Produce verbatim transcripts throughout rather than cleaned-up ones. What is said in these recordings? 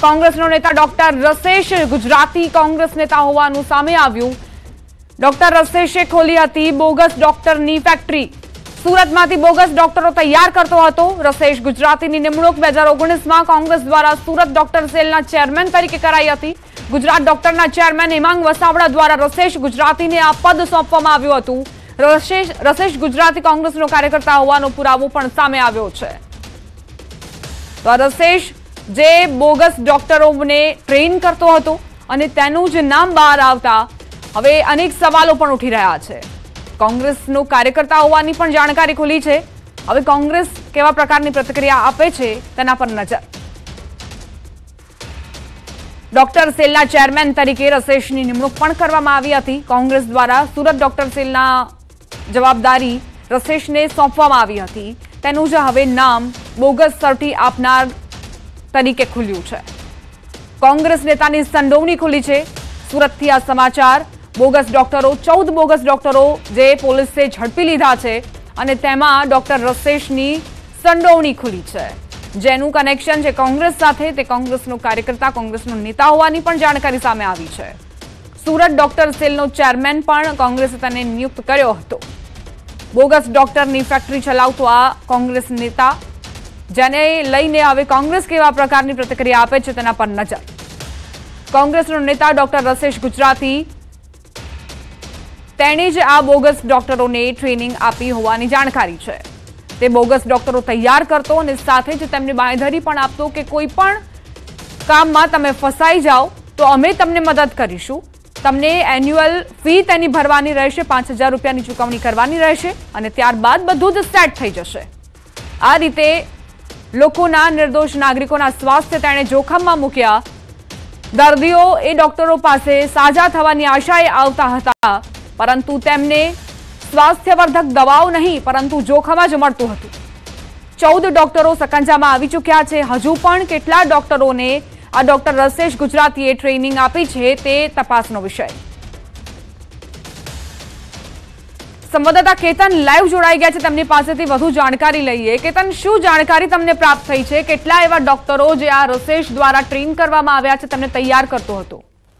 કોંગ્રેસનો નેતા ડોક્ટર રસેશ ગુજરાતી કોંગ્રેસ નેતા હોવાનું સામે આવ્યું। ડોક્ટર રસેશે ખોલી હતી બોગસ ડોક્ટરની ફેક્ટરી। સુરતમાંથી બોગસ ડોક્ટરો તૈયાર કરતો હતો। રસેશ ગુજરાતીની નિમણૂક બે હજાર ઓગણીસમાં કોંગ્રેસ દ્વારા સુરત ડોક્ટર સેલના ચેરમેન તરીકે કરાઈ હતી। ગુજરાત ડોક્ટરના ચેરમેન હેમાંગ વસાવડા દ્વારા રસેશ ગુજરાતીને આ પદ સોંપવામાં આવ્યું હતું। રસેશ રસેશ ગુજરાતી કોંગ્રેસનો કાર્યકર્તા હોવાનો પુરાવો પણ સામે આવ્યો છે। તો રસેશ જે બોગસ ડોક્ટરોને ટ્રેન કરતો હતો અને તેનું જ નામ બહાર આવતા હવે અનેક સવાલો પણ ઉઠી રહ્યા છે। કોંગ્રેસનો કાર્યકર્તા હોવાની પણ જાણકારી ખુલી છે। હવે કોંગ્રેસ કેવા પ્રકારની પ્રતિક્રિયા આપે છે તેના પર નજર। ડોક્ટર સેલના ચેરમેન તરીકે રસેશની નિમણૂક પણ કરવામાં આવી હતી। કોંગ્રેસ દ્વારા સુરત ડોક્ટર સેલના જવાબદારી રસેશને સોંપવામાં આવી હતી। તેનું જ હવે નામ બોગસ સર્ટી આપનાર તરીકે ખુલ્યું છે। કોંગ્રેસ નેતાની સંડોવણી ખુલી છે। સુરતથી આ સમાચાર। બોગસ ડોક્ટરો ચૌદ બોગસ ડોક્ટરો જે પોલીસે ઝડપી લીધા છે અને તેમાં ડોક્ટર રસેશની સંડોવણી ખુલી છે, જેનું કનેક્શન છે કોંગ્રેસ સાથે। તે કોંગ્રેસનો કાર્યકર્તા, કોંગ્રેસનો નેતા હોવાની પણ જાણકારી સામે આવી છે। સુરત ડોક્ટર સેલનો ચેરમેન પણ કોંગ્રેસે તેને નિયુક્ત કર્યો હતો। બોગસ ડોક્ટરની ફેક્ટરી ચલાવતો આ કોંગ્રેસ નેતા, જેને લઈને હવે કોંગ્રેસ કેવા પ્રકારની પ્રતિક્રિયા આપે છે તેના પર નજર। કોંગ્રેસનો નેતા ડોક્ટર રસેશ ગુજરાતી તેણે જ આ બોગસ ડોક્ટરોને ટ્રેનિંગ આપી હોવાની જાણકારી છે। તે બોગસ ડોક્ટરો તૈયાર કરતો અને સાથે જ તેમને બાંયધરી પણ આપતો કે કોઈ પણ કામમાં તમે ફસાઈ જાઓ તો અમે તમને મદદ કરીશું। તમને એન્યુઅલ ફી તેની ભરવાની રહેશે, પાંચ હજાર રૂપિયાની ચૂકવણી કરવાની રહેશે અને ત્યારબાદ બધું જ સેટ થઈ જશે। આ રીતે લોકોના, નિર્દોષ નાગરિકોના સ્વાસ્થ્ય તેણે જોખમમાં મૂક્યા। દર્દીઓ એ ડોક્ટરો પાસે સાજા થવાની આશાએ આવતા હતા, પરંતુ તેમને સ્વાસ્થ્યવર્ધક દવાઓ નહીં પરંતુ જોખમ જ મળતું હતું। ચૌદ ડોક્ટરો સકંજામાં આવી ચૂક્યા છે। હજુ પણ કેટલા ડોક્ટરોને આ ડોક્ટર રસેશ ગુજરાતીએ ટ્રેનિંગ આપી છે તે તપાસનો વિષય। સંવાદદાતા કેતન લાઈવ જોડાઈ ગયા છે, તેમની પાસેથી વધુ જાણકારી લઈએ। કેતન, શું જાણકારી તમને પ્રાપ્ત થઈ છે? કેટલા એવા ડોક્ટરો જે આ રસેશ દ્વારા ટ્રેન કરવામાં આવ્યા છે તેમને તૈયાર કરતો હતો?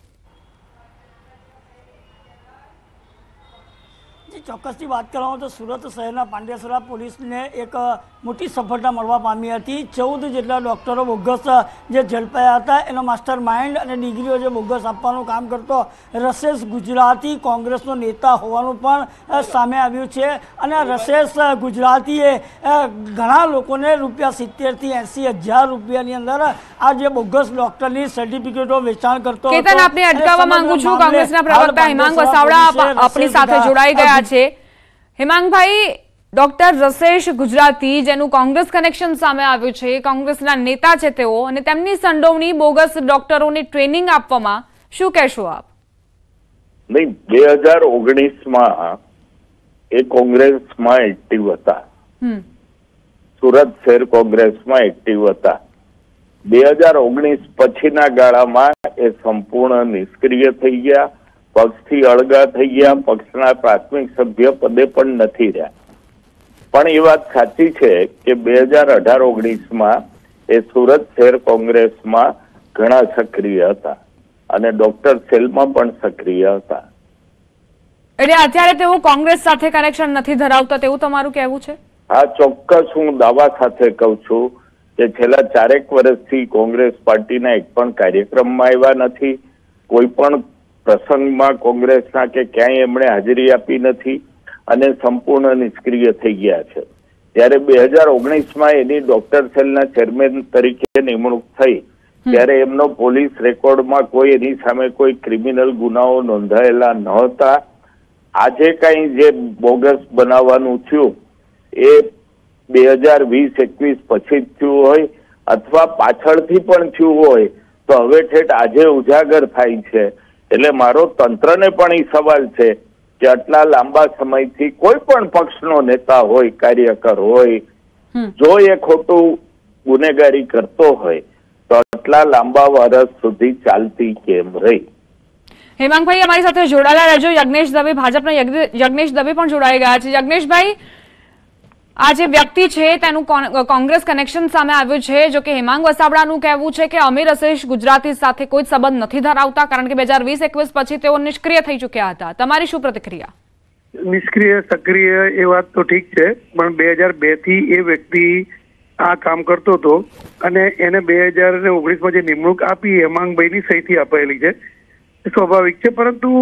ચોક્કસથી વાત કરવામાં તો સુરત શહેરના પાંડેસરા પોલીસને એક મોટી સફળતા મળવા પામી હતી। ચૌદ જેટલા ડૉક્ટરો બોગસ જે ઝડપાયા હતા એનો માસ્ટર માઇન્ડ અને ડિગ્રીઓ જે બોગસ આપવાનું કામ કરતો રસેશ ગુજરાતી કોંગ્રેસનો નેતા હોવાનું પણ સામે આવ્યું છે। અને રસેશ ગુજરાતીએ ઘણા લોકોને રૂપિયા સિત્તેરથી એંસી હજાર રૂપિયાની અંદર આ જે બોગસ ડૉક્ટરની સર્ટિફિકેટો વેચાણ કરતો હતો। કેતન, આપને અટકાવવા માંગુ છું। કોંગ્રેસના પ્રવક્તા હેમાંગ વસાવડા આપણી સાથે જોડાઈ ગયા છે। હેમાંગભાઈ, ડોક્ટર રસેશ ગુજરાતી જેનું કોંગ્રેસ કનેક્શન સામે આવ્યું છે, કોંગ્રેસના નેતા છે તેઓ, અને તેમની સંડોવણી બોગસ ડોક્ટરોને ટ્રેનિંગ આપવામાં, શું કહેશો આપ? નહીં, બે હજાર ઓગણીસ માં એ કોંગ્રેસમાં એક્ટિવ હતા। સુરત શહેર કોંગ્રેસમાં એક્ટિવ હતા। બે હજાર ઓગણીસ પછીના ગાળામાં એ સંપૂર્ણ નિષ્ક્રિય થઈ ગયા, પક્ષથી અળગા થઈ ગયા, પક્ષના પ્રાથમિક સભ્ય પદે પણ નથી રહ્યા। પણ એ વાત સાચી છે કે બે હજાર અઢાર ઓગણીસમાં એ સુરત શહેર કોંગ્રેસમાં ઘણા સક્રિય હતા અને ડોક્ટર સેલમાં પણ સક્રિય હતા। એટલે અત્યારે તેઓ કોંગ્રેસ સાથે કનેક્શન નથી ધરાવતા તેવું તમારું કહેવું છે? હા, ચોક્કસ હું દાવા સાથે કહું છું કે છેલ્લા ચારેક વર્ષથી કોંગ્રેસ પાર્ટીના એક પણ કાર્યક્રમમાં આવ્યા નથી, કોઈ પણ પ્રસંગમાં કોંગ્રેસના કે ક્યાંય એમણે હાજરી આપી નથી અને સંપૂર્ણ નિષ્ક્રિય થઈ ગયા છે। ત્યારે બે હજાર ઓગણીસમાં એની ડોક્ટર સેલના ચેરમેન તરીકે નિમણૂક થઈ ત્યારે એમનો પોલીસ રેકોર્ડમાં કોઈ એની સામે કોઈ ક્રિમિનલ ગુનાઓ નોંધાયેલા નહોતા। આજે કઈ જે બોગસ બનાવવાનું થયું એ બે હજાર વીસ એકવીસ પછી જ થયું હોય અથવા પાછળથી પણ થયું હોય તો હવે ઠેઠ આજે ઉજાગર થાય છે। એટલે મારો તંત્રને પણ એ સવાલ છે કે આટલા લાંબા સમયથી કોઈ પણ પક્ષનો નેતા હોય, કાર્યકર હોય, જો એ ખોટું ગુનેગારી કરતો હોય તો આટલા લાંબા વર્ષ સુધી ચાલતી કેમ રહી? હેમાંગભાઈ અમારી સાથે જોડાયેલા રહેજો। યજ્ઞેશ દવે, ભાજપના યજ્ઞેશ દવે પણ જોડાઈ ગયા છે। યજ્ઞેશભાઈ, આ જે વ્યક્તિ છે તેનું કોંગ્રેસ કનેક્શન સામે આવ્યું છે. જો કે હેમાંગ વસાવડાનું કહેવું છે કે અમે રસેશ ગુજરાતી સાથે કોઈ સંબંધ નથી ધરાવતા, કારણ કે બે હજાર વીસ એકવીસ પછી તેઓ નિષ્ક્રિય થઈ ચૂક્યા હતા. તમારી શું પ્રતિક્રિયા? નિષ્ક્રિય સક્રિય એ વાત તો ઠીક છે, પણ બે હજાર બે થી એ વ્યક્તિ આ કામ કરતો હતો અને એને બે હજાર ઓગણીસ માં જે નિમણૂક આપી હેમાંગભાઈની સહીથી અપાયેલી છે, સ્વાભાવિક છે. પરંતુ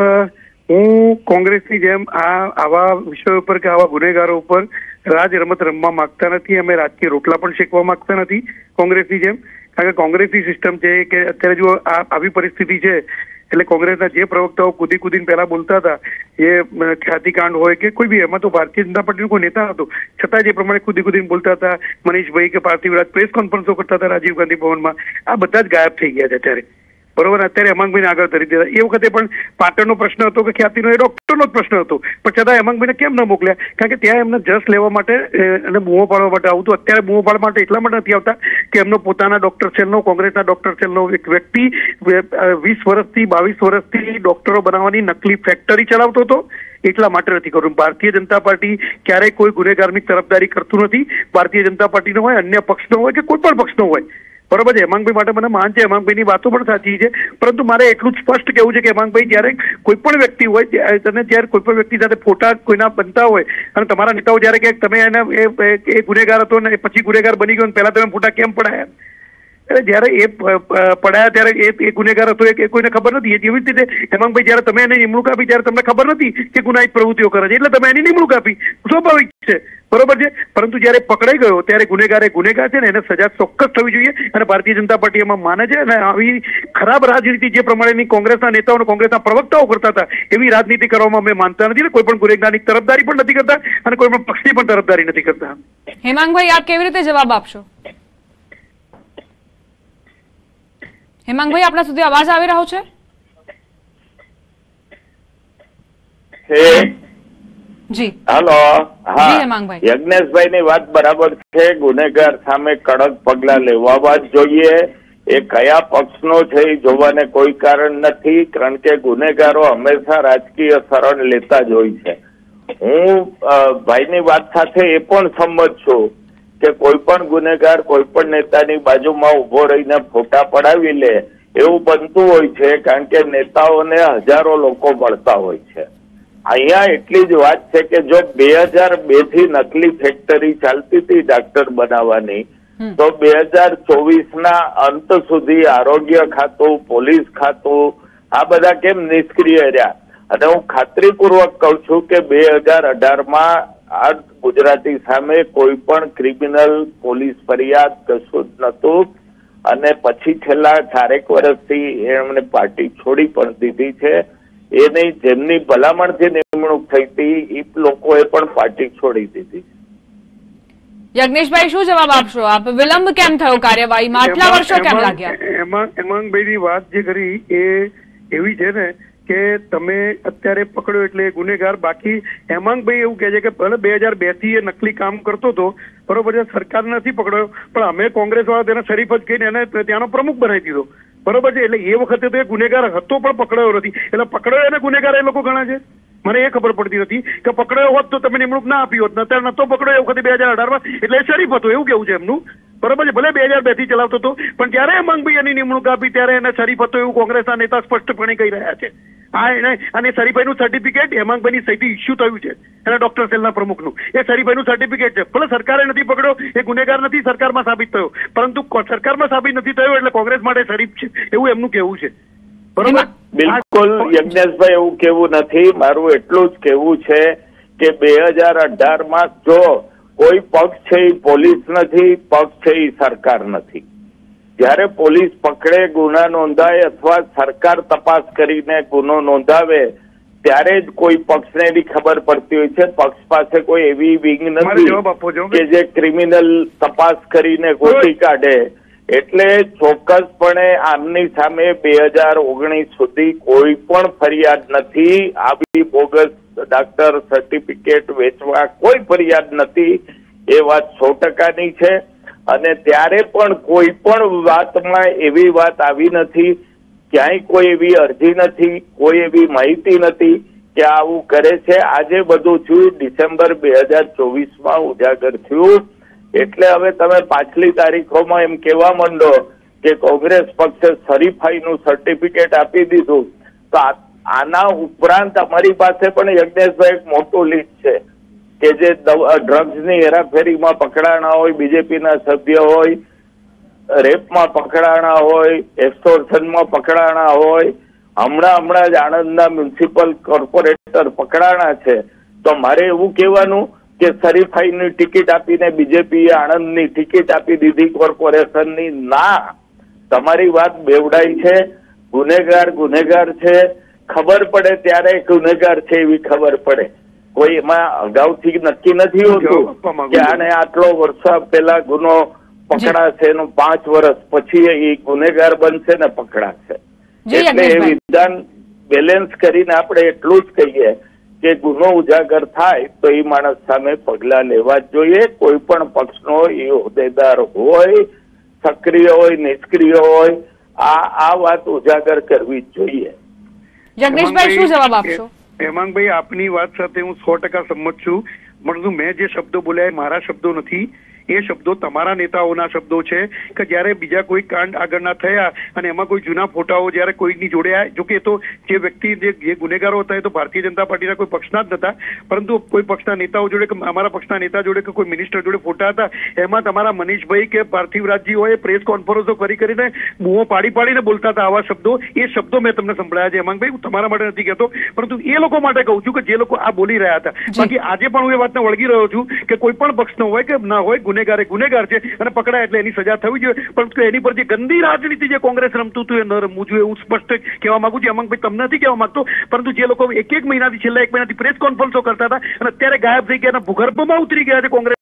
હું કોંગ્રેસની જેમ આ આવા વિષયો ઉપર કે આવા ગુનેગારો ઉપર રાજ રમત રમવા માંગતા નથી. અમે રાજકીય રોટલા પણ શેકવા માંગતા નથી કોંગ્રેસની જેમ, કારણ કે કોંગ્રેસની સિસ્ટમ છે કે અત્યારે જો આ આવી પરિસ્થિતિ છે એટલે કોંગ્રેસના જે પ્રવક્તાઓ કૂદી કૂદીને પહેલા બોલતા હતા, એ ખ્યાતિકાંડ હોય કે કોઈ બી, એમાં તો ભારતીય જનતા પાર્ટીનો કોઈ નેતા હતો છતાં જે પ્રમાણે કૂદી કૂદીને બોલતા હતા મનીષભાઈ કે પાર્થિવરાજ, પ્રેસ કોન્ફરન્સો કરતા હતા રાજીવ ગાંધી ભવનમાં, આ બધા જ ગાયબ થઈ ગયા છે અત્યારે. બરોબર, અત્યારે હેમાંગભાઈને આગળ ધરી દીધા. એ વખતે પણ પાટણનો પ્રશ્ન હતો કે ખ્યાતિનો, એ ડોક્ટરનો જ પ્રશ્ન હતો, પણ છતાં હેમાંગભાઈને કેમ ન મોકલ્યા? કારણ કે ત્યાં એમને જસ લેવા માટે અને બૂમો પાડવા માટે આવતું. અત્યારે બૂમો પાડવા માટે એટલા માટે નથી આવતા કે એમનો પોતાના ડોક્ટર સેલનો, કોંગ્રેસના ડોક્ટર સેલનો એક વ્યક્તિ વીસ વર્ષથી બાવીસ વર્ષથી ડોક્ટરો બનાવવાની નકલી ફેક્ટરી ચલાવતો હતો, એટલા માટે નથી કરવું. ભારતીય જનતા પાર્ટી ક્યારેય કોઈ ગુનેગારની તરફદારી કરતું નથી. ભારતીય જનતા પાર્ટીનો હોય, અન્ય પક્ષનો હોય કે કોઈ પણ પક્ષનો હોય, બરોબર છે. હેમાંગભાઈ માટે મને માન છે, હેમાંગભાઈની વાતો પણ સાચી છે, પરંતુ મારે એટલું જ સ્પષ્ટ કહેવું છે કે હેમાંગભાઈ જ્યારે કોઈ પણ વ્યક્તિ હોય અને જ્યારે કોઈ પણ વ્યક્તિ સાથે ફોટા કોઈના બનતા હોય અને તમારા નેતાઓ જ્યારે કે તમે એને એ ગુનેગાર હતો ને પછી ગુનેગાર બની ગયો, પહેલા તમે ફોટા કેમ પડાયા? જયારે એ પડાયા ત્યારે એ ગુનેગાર હતો એ કોઈને ખબર નથી. એ જેવી રીતે હેમાંગભાઈ જયારે તમે એને નિમણૂક આપી ત્યારે તમને ખબર નથી કે ગુનાહિત પ્રવૃત્તિઓ કરે છે, એટલે તમે એની નિમણૂક આપી, સ્વાભાવિક છે, બરોબર છે. પરંતુ જયારે પકડાઈ ગયો ત્યારે ગુનેગાર એ ગુનેગાર છે ને એને સજા ચોક્કસ થવી જોઈએ, અને ભારતીય જનતા પાર્ટી એમાં માને છે. અને આવી ખરાબ રાજનીતિ જે પ્રમાણેની કોંગ્રેસના નેતાઓ, કોંગ્રેસના પ્રવક્તાઓ કરતા હતા, એવી રાજનીતિ કરવામાં અમે માનતા નથી. કોઈ પણ ગુનેગારની તરફદારી પણ નથી કરતા અને કોઈ પણ પક્ષની પણ તરફદારી નથી કરતા. હેમાંગભાઈ, આપ કેવી રીતે જવાબ આપશો? હેમાંગભાઈ, આપણા સુધી અવાજ આવી રહ્યો છે? જી હાલો. હા, હેમાંગભાઈ, યજ્ઞેશભાઈ ની વાત બરાબર છે. ગુનેગાર સામે કડક પગલા લેવા જ જોઈએ. એ કયા પક્ષનો છે એ જોવાને કોઈ કારણ નથી, કારણ કે ગુનેગારો હંમેશા રાજકીય શરણ લેતા જ હોય છે. હું ભાઈની વાત સાથે એ પણ સંમત છું કે કોઈ પણ ગુનેગાર કોઈ પણ નેતાની બાજુમાં ઉભો રહીને ફોટા પડાવી લે એવું બનતું હોય છે, કારણ કે નેતાઓને હજારો લોકો મળતા હોય છે. અહીંયા એટલી જ વાત છે કે જો બે હજાર બે થી નકલી ફેક્ટરી ચાલતી હતી ડાક્ટર બનાવવાની, તો બે હજાર ચોવીસ ના અંત સુધી આરોગ્ય ખાતું, પોલીસ ખાતું આ બધા કેમ નિષ્ક્રિય રહ્યા? અને હું ખાતરીપૂર્વક કહું છું કે બે હજાર અઢાર માં આ ગુજરાતી સામે કોઈ પણ ક્રિમિનલ પોલીસ ફરિયાદ કશું જ નતું, અને પછી છેલ્લા ચારેક વર્ષથી એમણે પાર્ટી છોડી પણ દીધી છે. એની જેમની ભલામણથી નિમણૂક થઈ હતી એ લોકોએ પણ પાર્ટી છોડી દીધી. યજ્ઞેશભાઈ, શું જવાબ આપશો આપ? વિલંબ કેમ થયો કાર્યવાહીમાં? આટલા વર્ષો કેમ લાગ્યા? એમાં હેમાંગભાઈની વાત જે કરી એ એવી છે ને કે તમે અત્યારે પકડ્યો એટલે ગુનેગાર. બાકી હેમાંગભાઈ એવું કહે છે કે ભલે બે હજાર બે થી એ નકલી કામ કરતો હતો, બરોબર છે, સરકાર નથી પકડ્યો, પણ અમે કોંગ્રેસ વાળા તેને શરીફ જ કહીને એને ત્યાંનો પ્રમુખ બનાવી દીધો, બરોબર છે. એટલે એ વખતે તો એ ગુનેગાર હતો પણ પકડાયો નથી, એટલે પકડાયો એને ગુનેગાર એ લોકો ગણા છે. મને એ ખબર પડતી નથી કે પકડાયો હોત તો તમે નિમણૂક ના આપી હોત. અત્યારે નતો પકડાયો એ વખતે બે હજાર અઢાર માં, એટલે શરીફ હતો એવું કેવું છે એમનું, બરોબર છે. ભલે બે હજાર બે થી ચલાવતો હતો, પણ ત્યારે હેમાંગભાઈ એની નિમણૂક આપી ત્યારે એને શરીફ હતો એવું કોંગ્રેસના નેતા સ્પષ્ટપણે કહી રહ્યા છે. આ એને અને શરીફભાઈનું સર્ટિફિકેટ હેમાંગભાઈની સહીથી ઇસ્યુ થયું છે એના ડોક્ટર સેલના પ્રમુખનું. એ શરીફભાઈનું સર્ટિફિકેટ છે. ભલે સરકારે નથી પકડ્યો, એ ગુનેગાર નથી, સરકારમાં સાબિત થયો, પરંતુ સરકારમાં સાબિત નથી થયો એટલે કોંગ્રેસ માટે શરીફ છે એવું એમનું કહેવું છે, બરોબર? બિલકુલ યજ્ઞેશભાઈ, એવું કેવું નથી. મારું એટલું જ કેવું છે કે બે હજાર અઢાર માં જો કોઈ પક્ષ છે એ પોલીસ નથી, પક્ષ છે એ સરકાર નથી. જયારે પોલીસ પકડે, ગુના નોંધાય અથવા સરકાર તપાસ કરીને ગુનો નોંધાવે ત્યારે જ કોઈ પક્ષને એવી ખબર પડતી હોય છે. પક્ષ પાસે કોઈ એવી વિંગ નથી કે જે ક્રિમિનલ તપાસ કરીને ગોતી કાઢે. એટલે ચોક્કસપણે આમની સામે બે હજાર ઓગણીસ સુધી કોઈ પણ ફરિયાદ નથી. આવી બોગસ ડાક્ટર સર્ટિફિકેટ વેચવા કોઈ ફરિયાદ નથી, એ વાત સો ટકાની છે. અને ત્યારે પણ કોઈ પણ વાતમાં એવી વાત આવી નથી, ક્યાંય કોઈ એવી અરજી નથી, કોઈ એવી માહિતી નથી કે આવું કરે છે. આજે બધું થયું ડિસેમ્બર બે હજાર ચોવીસ માં ઉજાગર થયું, એટલે હવે તમે પાછલી તારીખોમાં એમ કહેવા માંડો કે કોંગ્રેસ પક્ષે શરીફાઈનું સર્ટિફિકેટ આપી દીધું, તો આના ઉપરાંત અમારી પાસે પણ યજ્ઞેશભાઈ એક મોટું લિસ્ટ છે કે જે ડ્રગ્સની હેરાફેરીમાં પકડાણા હોય, બીજેપીના સભ્ય હોય, રેપમાં પકડાણા હોય, એક્સટોર્શનમાં પકડાણા હોય, હમણાં હમણાં જ આણંદના મ્યુનિસિપલ કોર્પોરેટર પકડાણા છે. તો મારે એવું કહેવાનું કે શરીફાઈની ટિકિટ આપીને બીજેપીએ આણંદની ટિકિટ આપી દીધી કોર્પોરેશનની? ના, તમારી વાત બેવડાઈ છે. ગુનેગાર ગુનેગાર છે, ખબર પડે ત્યારે ગુનેગાર છે એવી ખબર પડે. કોઈ એમાં અગાઉથી નક્કી નથી હોતું કે આને આટલો વર્ષ પહેલા ગુનો પકડાશે, એનું પાંચ વર્ષ પછી એ ગુનેગાર બનશે ને પકડાશે. એટલે એ વિધાન બેલેન્સ કરીને આપણે એટલું જ કહીએ કે ગુનો ઉજાગર થાય તો એ માણસ સામે પગલા લેવા જ જોઈએ. કોઈ પણ પક્ષનો એ હોદ્દેદાર હોય, સક્રિય હોય, નિષ્ક્રિય હોય, આ આ વાત ઉજાગર કરવી જ જોઈએ. જગદીશભાઈ શું જવાબ આપશો? હેમાંગભાઈ, આપની વાત સાથે હું સો ટકા સંમત છું, પરંતુ મેં જે શબ્દો બોલ્યા એ મારા શબ્દો નથી, એ શબ્દો તમારા નેતાઓના શબ્દો છે કે જ્યારે બીજા કોઈ કાંડ આગળના થયા અને એમાં કોઈ જૂના ફોટાઓ જ્યારે કોઈની જોડે આવ્યા, જોકે એ તો જે વ્યક્તિ જે ગુનેગારો હતા એ તો ભારતીય જનતા પાર્ટીના કોઈ પક્ષના જ નતા, પરંતુ કોઈ પક્ષના નેતાઓ જોડે કે અમારા પક્ષના નેતા જોડે કે કોઈ મિનિસ્ટર જોડે ફોટા હતા, એમાં તમારા મનીષભાઈ કે પાર્થિવરાજજી હોય પ્રેસ કોન્ફરન્સો કરી કરીને બૂમો પાડી પાડીને બોલતા હતા આવા શબ્દો. એ શબ્દો મેં તમને સંભળાયા છે હેમાંગભાઈ, હું તમારા માટે નથી કહેતો, પરંતુ એ લોકો માટે કહું છું કે જે લોકો આ બોલી રહ્યા હતા. બાકી આજે પણ હું એ વાતને વળગી રહ્યો છું કે કોઈ પણ પક્ષનો હોય કે ના હોય, ગુનેગાર ગુનેગાર છે અને પકડાય એટલે એની સજા થવી જોઈએ, પરંતુ એની પર જે ગંદી રાજનીતિ જે કોંગ્રેસ રમતું હતું એ ન રમવું જોઈએ. હું સ્પષ્ટ કહેવા માંગુ છું હેમાંગભાઈ, તમને નથી કહેવા માંગતો, પરંતુ જે લોકો એક એક મહિનાથી છેલ્લા એક મહિનાથી પ્રેસ કોન્ફરન્સો કરતા હતા અને અત્યારે ગાયબ થઈ ગયા, ભૂગર્ભમાં ઉતરી ગયા છે કોંગ્રેસ